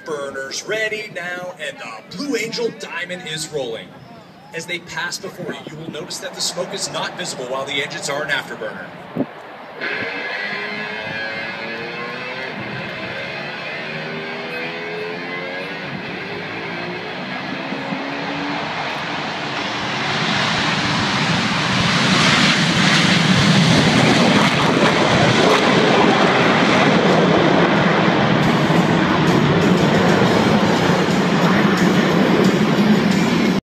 Burner's ready now, and the Blue Angel diamond is rolling. As they pass before you, you will notice that the smoke is not visible while the engines are an afterburner.